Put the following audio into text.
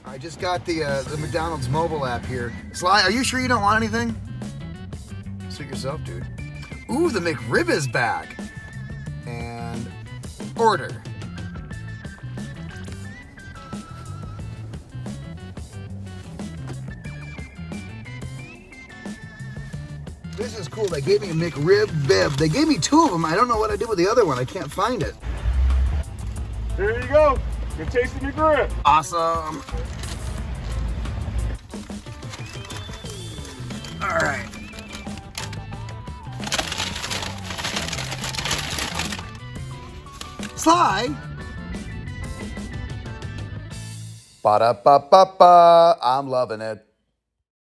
I just got the McDonald's mobile app here. Sly, are you sure you don't want anything? Suit yourself, dude. Ooh, the McRib is back. And order. This is cool. They gave me a McRib bib. They gave me 2 of them. I don't know what I did with the other one. I can't find it. There you go. Good taste of McRib. Awesome. All right. Sly. Ba-da-ba-ba-ba. I'm loving it.